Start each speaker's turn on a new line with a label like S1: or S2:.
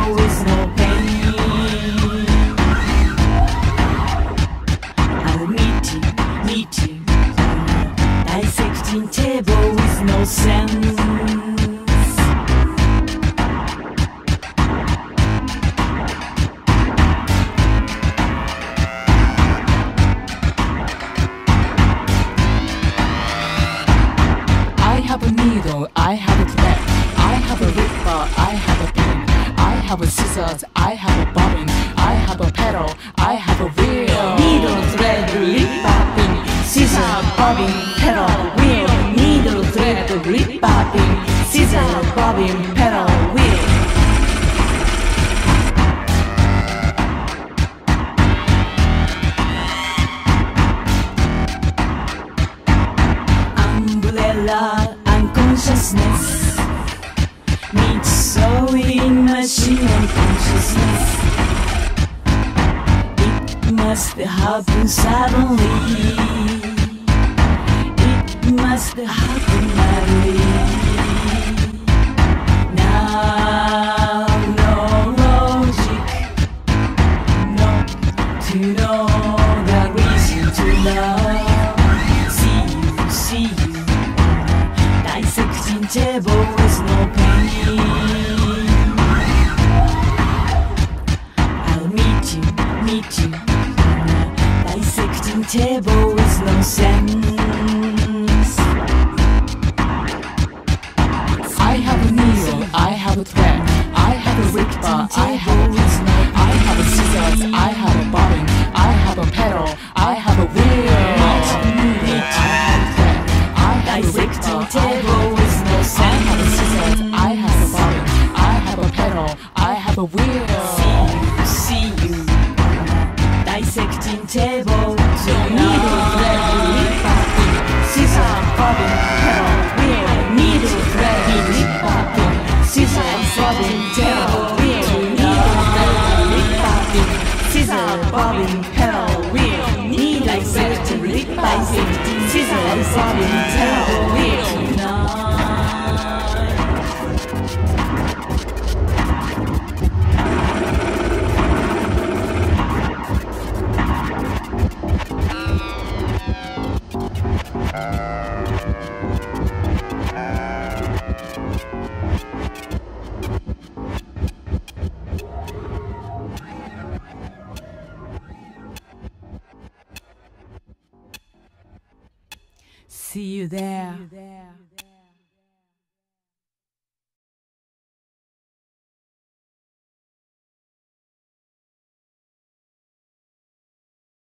S1: with no pain. I'm meeting dissecting table with no sense. I have a needle, I have a thread, I have a ripper, I have a pen, I have a scissors, I have a bobbin, I have a pedal, I have a wheel. Needle, thread, ripper, pin, scissor, bobbin, pedal, wheel. Needle, thread, ripper, pin, scissor, bobbin, pedal, wheel. Umbrella, unconsciousness meets sewing machine and consciousness. It must happen suddenly. It must happen madly. Now no logic, not to know the reason to love. See you dissecting table with no pain. I'll meet you dissecting table with no sense. I have a needle, I have a thread, I have a ripper, I have a pin, I have a scissors, I have a bobbin, I have a pedal, I have a wheel. Dissecting table with no sense. I have a scissors, I have a bobbin, I have a pedal, I have a wheel. See you dissecting table. Needle, thread, ripper, pin, scissor, bobbin, pedal, wheel. Needle, thread, ripper, pin, scissor, bobbin, pedal, wheel. Needle, thread, ripper, pin, scissor, bobbin, pedal, wheel. Needle, dissecting, dissecting, scissor, bobbin, pedal, wheel. See you there.